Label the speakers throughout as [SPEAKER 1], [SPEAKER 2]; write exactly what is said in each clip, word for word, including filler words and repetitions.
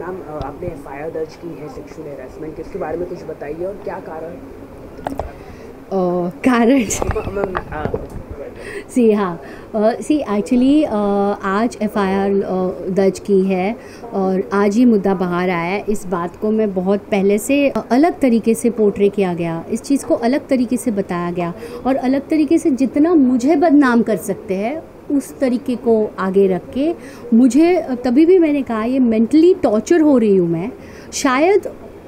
[SPEAKER 1] Ma'am, आपने F I R दर्ज की है सेक्सुअल हैरेसमेंट, किसके बारे में कुछ बताइए और क्या कारण?
[SPEAKER 2] कारण सी हाँ सी एक्चुअली आज एफ आई आर दर्ज की है और आज ही मुद्दा बाहर आया है। इस बात को मैं बहुत पहले से अलग तरीके से पोर्ट्रे किया गया, इस चीज़ को अलग तरीके से बताया गया और अलग तरीके से जितना मुझे बदनाम कर सकते हैं उस तरीके को आगे रख के मुझे तभी भी मैंने कहा ये मेंटली टॉर्चर हो रही हूँ मैं। शायद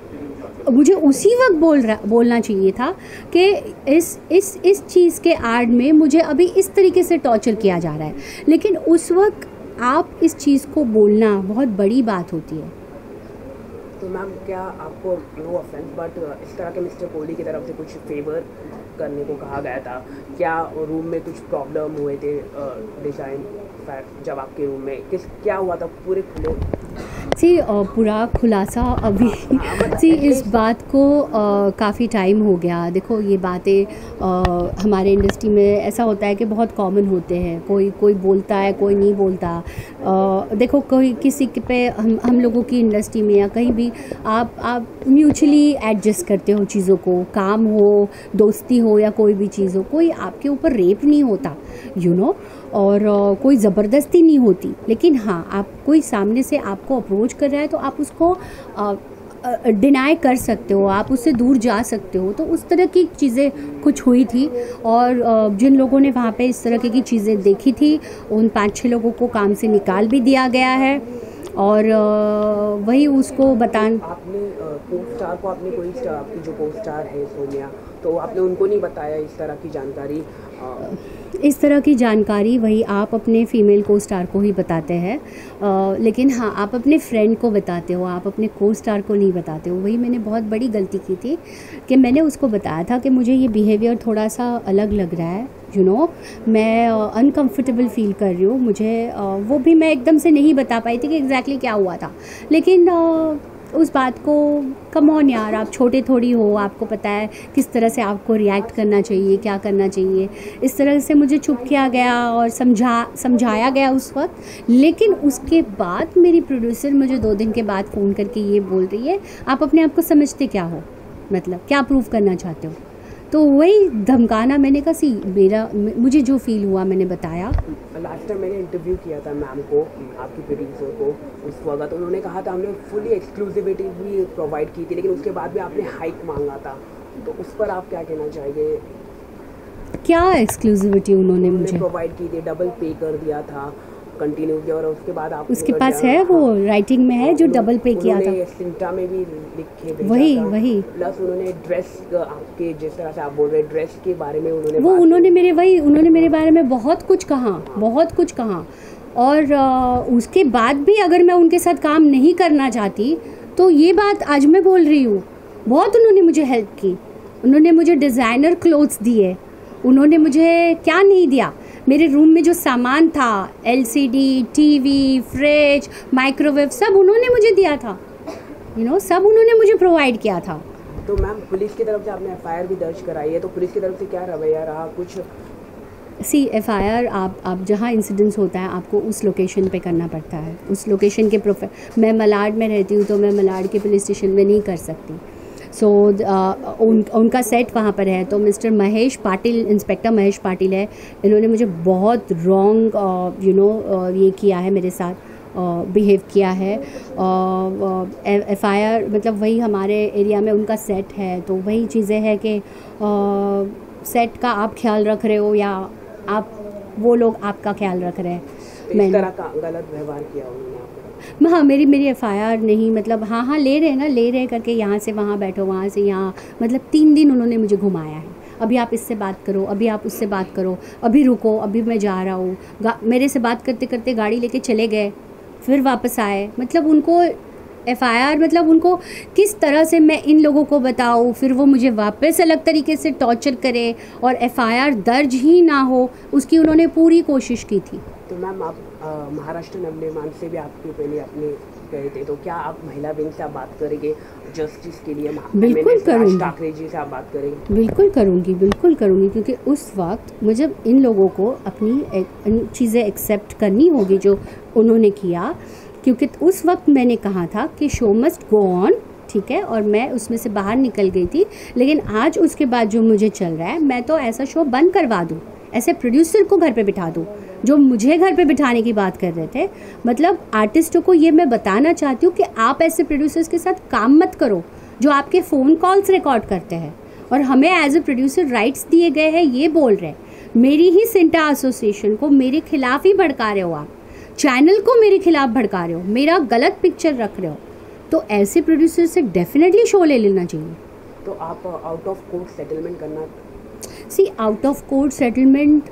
[SPEAKER 2] मुझे उसी वक्त बोल रहा बोलना चाहिए था कि इस इस इस चीज़ के आड़ में मुझे अभी इस तरीके से टॉर्चर किया जा रहा है, लेकिन उस वक्त आप इस चीज़ को बोलना बहुत बड़ी बात होती है।
[SPEAKER 1] तो मैम, क्या आपको नो ऑफेंस बट इस तरह के मिस्टर कोहली की तरफ से कुछ फेवर करने को कहा गया था? क्या रूम में कुछ प्रॉब्लम हुए थे डिज़ाइन जब आपके रूम में किस क्या हुआ था? पूरे खुले
[SPEAKER 2] सी पूरा खुलासा अभी सी इस बात को काफ़ी टाइम हो गया। देखो ये बातें आ, हमारे इंडस्ट्री में ऐसा होता है कि बहुत कॉमन होते हैं, कोई कोई बोलता है कोई नहीं बोलता। आ, देखो कोई किसी पे हम हम लोगों की इंडस्ट्री में या कहीं भी आप आप म्यूचुअली एडजस्ट करते हो चीज़ों को, काम हो दोस्ती हो या कोई भी चीज़ हो, कोई आपके ऊपर रेप नहीं होता यू you नो know? और uh, कोई ज़बरदस्ती नहीं होती। लेकिन हाँ, आप कोई सामने से आपको अप्रोच कर रहा है तो आप उसको डिनाई uh, uh, कर सकते हो, आप उससे दूर जा सकते हो। तो उस तरह की चीज़ें कुछ हुई थी और uh, जिन लोगों ने वहाँ पे इस तरह की चीज़ें देखी थी उन पाँच छः लोगों को काम से निकाल भी दिया गया है और uh, वही उसको बतान
[SPEAKER 1] आपने को स्टार को आपने कोई स्टार आपकी जो को स्टार है सोनिया, तो आपने उनको नहीं बताया इस तरह की जानकारी?
[SPEAKER 2] इस तरह की जानकारी वही आप अपने फीमेल को स्टार को ही बताते हैं, लेकिन हाँ आप अपने फ्रेंड को बताते हो, आप अपने को स्टार को नहीं बताते हो। वही मैंने बहुत बड़ी गलती की थी कि मैंने उसको बताया था कि मुझे ये बिहेवियर थोड़ा सा अलग लग रहा है यू you नो know, मैं अनकंफर्टेबल फील कर रही हूँ। मुझे uh, वो भी मैं एकदम से नहीं बता पाई थी कि एग्जैक्टली क्या हुआ था, लेकिन uh, उस बात को कम ऑन यार, आप छोटे थोड़ी हो, आपको पता है किस तरह से आपको रिएक्ट करना चाहिए, क्या करना चाहिए। इस तरह से मुझे चुप किया गया और समझा समझाया गया उस वक्त। लेकिन उसके बाद मेरी प्रोड्यूसर मुझे दो दिन के बाद फ़ोन करके ये बोल रही है आप अपने आप को समझते क्या हो, मतलब क्या प्रूव करना चाहते हो। तो वही धमकाना, मैंने कहा सी मेरा मुझे जो फील हुआ मैंने बताया।
[SPEAKER 1] लास्ट टाइम मैंने इंटरव्यू किया था मैम को, आपकी प्रोड्यूसर को, उस वक्त उन्होंने कहा था हमने फुली एक्सक्लूसिविटी भी प्रोवाइड की थी, लेकिन उसके बाद भी आपने हाइक मांगा था, तो उस पर आप क्या कहना चाहेंगे?
[SPEAKER 2] क्या एक्सक्लूसिविटी उन्होंने मुझे
[SPEAKER 1] प्रोवाइड की थी? डबल पे कर दिया था कंटिन्यू किया और उसके बाद आप
[SPEAKER 2] उसके पास है वो राइटिंग में है जो डबल पे किया था,
[SPEAKER 1] सिंटा में भी लिखे
[SPEAKER 2] वही वही
[SPEAKER 1] प्लस उन्होंने ड्रेस आपके जिस तरह से आप बोल रहे हैं ड्रेस के बारे में उन्होंने
[SPEAKER 2] वो उन्होंने मेरे वही उन्होंने मेरे बारे में बहुत कुछ कहा, बहुत कुछ कहा। और आ, उसके बाद भी अगर मैं उनके साथ काम नहीं करना चाहती तो ये बात आज मैं बोल रही हूँ। बहुत उन्होंने मुझे हेल्प की, उन्होंने मुझे डिज़ाइनर क्लोथ्स दिए, उन्होंने मुझे क्या नहीं दिया। मेरे रूम में जो सामान था, एलसीडी, टीवी, फ्रिज, माइक्रोवेव, सब उन्होंने मुझे दिया था यू you नो know, सब उन्होंने मुझे प्रोवाइड किया था।
[SPEAKER 1] तो मैम, पुलिस की तरफ से आपने एफ आई आर भी दर्ज कराई है, तो पुलिस की तरफ से क्या रवैया रहा कुछ?
[SPEAKER 2] सी एफ आई आर आप आप जहाँ इंसिडेंस होता है आपको उस लोकेशन पे करना पड़ता है, उस लोकेशन के प्रोफे मैं मलाड में रहती हूँ तो मैं मलाड के पुलिस स्टेशन में नहीं कर सकती। सो so, uh, उन, उनका सेट वहाँ पर है। तो मिस्टर महेश पाटिल, इंस्पेक्टर महेश पाटिल है, इन्होंने मुझे बहुत रॉन्ग यू नो ये किया है, मेरे साथ बिहेव uh, किया है। एफ आई आर मतलब वही हमारे एरिया में उनका सेट है, तो वही चीज़ें हैं कि सेट का आप ख्याल रख रहे हो या आप वो लोग आपका ख्याल रख रहे हैं।
[SPEAKER 1] मैंने इस तरह का गलत व्यवहार किया उन्होंने?
[SPEAKER 2] हाँ, मेरी मेरी एफ आई आर नहीं, मतलब हाँ हाँ ले रहे हैं ना, ले रहे करके यहाँ से वहाँ बैठो, वहाँ से यहाँ, मतलब तीन दिन उन्होंने मुझे घुमाया है। अभी आप इससे बात करो, अभी आप उससे बात करो, अभी रुको, अभी मैं जा रहा हूँ। मेरे से बात करते करते गाड़ी लेके चले गए, फिर वापस आए। मतलब उनको एफ आई आर मतलब उनको किस तरह से मैं इन लोगों को बताऊँ, फिर वो मुझे वापस अलग तरीके से टॉर्चर करे और एफ आई आर दर्ज ही ना हो, उसकी उन्होंने पूरी कोशिश की थी।
[SPEAKER 1] तो मैम, आप महाराष्ट्र नवनिर्माण से भी आपके पहले अपने गए थे, तो क्या आप महिला विंग से आप बात करेंगे जस्टिस के लिए?
[SPEAKER 2] बिल्कुल करूँगी,
[SPEAKER 1] ठाकरे जी से आप बात करेंगे?
[SPEAKER 2] बिल्कुल करूँगी, बिल्कुल करूँगी, क्योंकि उस वक्त मुझे इन लोगों को अपनी चीज़ें एक्सेप्ट करनी होगी जो उन्होंने किया। क्योंकि उस वक्त मैंने कहा था कि शो मस्ट गो ऑन, ठीक है, और मैं उसमें से बाहर निकल गई थी। लेकिन आज उसके बाद जो मुझे चल रहा है, मैं तो ऐसा शो बंद करवा दूँ, ऐसे प्रोड्यूसर को घर पे बिठा दूँ जो मुझे घर पे बिठाने की बात कर रहे थे। मतलब आर्टिस्टों को ये मैं बताना चाहती हूँ कि आप ऐसे प्रोड्यूसर्स के साथ काम मत करो जो आपके फ़ोन कॉल्स रिकॉर्ड करते हैं और हमें एज ए प्रोड्यूसर राइट्स दिए गए हैं ये बोल रहे हैं। मेरी ही सिंटा एसोसिएशन को मेरे खिलाफ ही भड़का रहे हो आप, चैनल को मेरे खिलाफ भड़का रहे हो, मेरा गलत पिक्चर रख रहे हो, तो ऐसे प्रोड्यूसर से डेफिनेटली शो ले लेना चाहिए।
[SPEAKER 1] तो आप आउट ऑफ कोर्ट सेटलमेंट करना,
[SPEAKER 2] see out of court settlement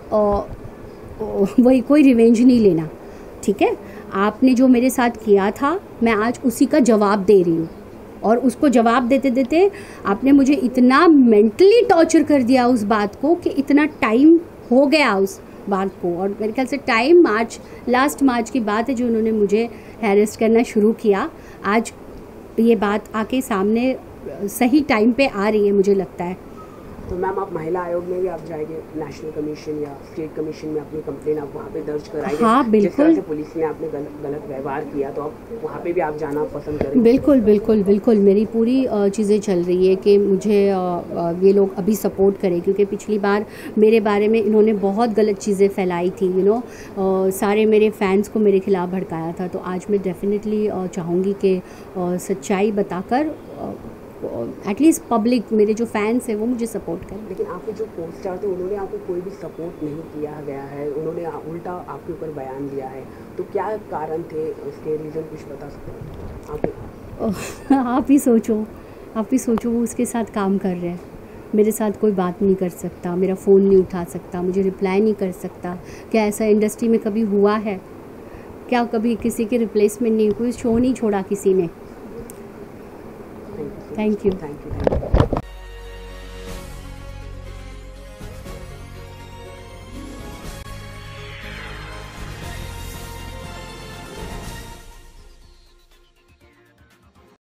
[SPEAKER 2] वही, कोई रिवेंज नहीं लेना, ठीक है। आपने जो मेरे साथ किया था मैं आज उसी का जवाब दे रही हूँ, और उसको जवाब देते देते आपने मुझे इतना मेंटली टॉर्चर कर दिया उस बात को कि इतना टाइम हो गया उस बात को। और मेरे ख्याल से टाइम मार्च, लास्ट मार्च की बात है जो उन्होंने मुझे हैरेस्ट करना शुरू किया। आज ये बात आके सामने सही टाइम पे आ रही है मुझे लगता है।
[SPEAKER 1] तो मैम आप महिला आयोग में भी आप जाएंगे, नेशनल कमीशन या स्टेट कमीशन में अपनी कंप्लेन आप वहाँ पे दर्ज कराएंगे?
[SPEAKER 2] हाँ बिल्कुल।
[SPEAKER 1] जिस तरह से पुलिस ने आपने गलत गलत व्यवहार किया तो आप वहाँ पे भी आप जाना पसंद करेंगे?
[SPEAKER 2] बिल्कुल बिल्कुल बिल्कुल, मेरी पूरी चीज़ें चल रही है कि मुझे ये लोग अभी सपोर्ट करें, क्योंकि पिछली बार मेरे बारे में इन्होंने बहुत गलत चीज़ें फैलाई थी, यू नो, सारे मेरे फैंस को मेरे खिलाफ भड़काया था। तो आज मैं डेफिनेटली चाहूँगी कि सच्चाई बताकर एटलीस्ट पब्लिक, मेरे जो फैंस हैं वो मुझे सपोर्ट करें।
[SPEAKER 1] लेकिन आपके जो को स्टार थे उन्होंने आपको कोई भी सपोर्ट नहीं किया गया है, उन्होंने उल्टा आपके ऊपर बयान दिया है, तो क्या कारण थे उसके, रीज़न कुछ बता सकते हैं आप?
[SPEAKER 2] आप ही सोचो, आप ही सोचो, वो उसके साथ काम कर रहे हैं, मेरे साथ कोई बात नहीं कर सकता, मेरा फ़ोन नहीं उठा सकता, मुझे रिप्लाई नहीं कर सकता। क्या ऐसा इंडस्ट्री में कभी हुआ है? क्या कभी किसी के रिप्लेसमेंट नहीं, कोई शो नहीं छोड़ा किसी ने?
[SPEAKER 1] Thank you, thank you.